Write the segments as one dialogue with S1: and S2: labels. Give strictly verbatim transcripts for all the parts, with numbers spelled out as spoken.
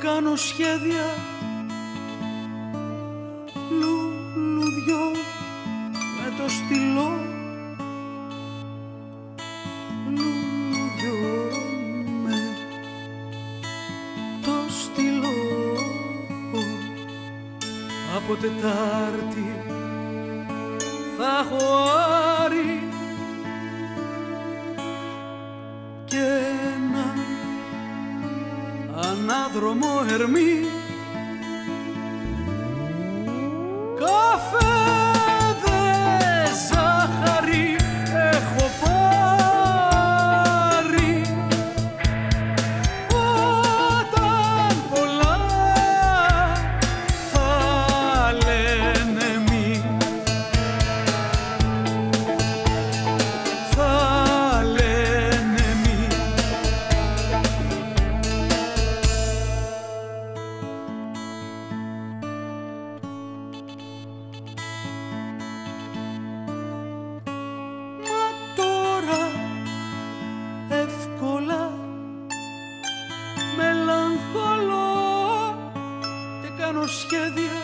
S1: κάνω σχέδια λουλουδιό με το στυλό, λουλουδιό με το στυλό. Από Τετάρτη θα έχω άρει και ένα ανάδρομο ερμή, καφέδες, ζάχαρη έχω πάρει. Όταν πολλά θα λένε μη, θα λένε μη. Μα τώρα εύκολα μελαγχολώ και κάνω σχέδια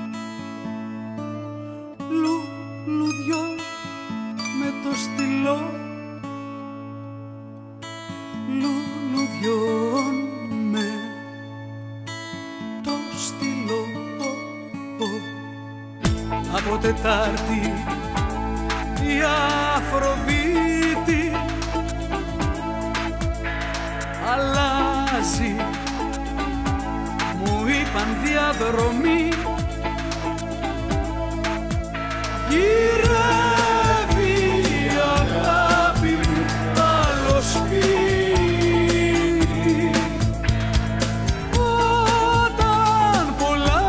S1: λουλουδιό με το στυλό, λουλουδιών με το στυλό. Από Τετάρτη η Αφροδίτη αλλάζει, μου είπαν διαδρομή, γυρεύει η αγάπη μου άλλο σπίτι. Όταν πολλά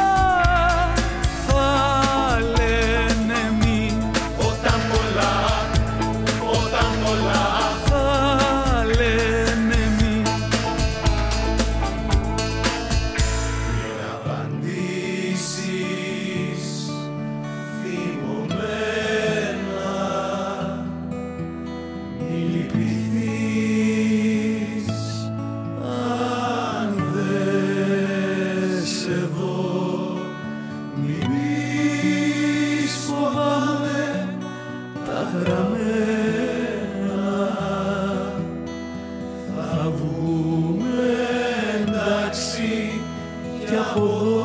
S1: θα λένε μη,
S2: Όταν πολλά, όταν πολλά,
S1: θα λένε μη.
S2: απαντήσεις θυμωμένα, μη λυπηθείς αν δεν σε δω, μη πεις φοβάμαι τα γραμμένα, θα βγούμε εντάξει κι από εδώ.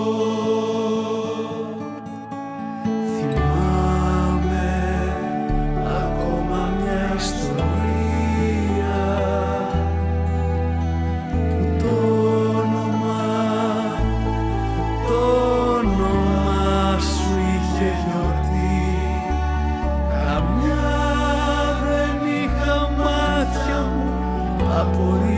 S2: Θυμάμαι ακόμα μια ιστορία που το όνομα, το όνομα σου είχε γιορτή. Καμιά δεν είχα μάτια μου απορία.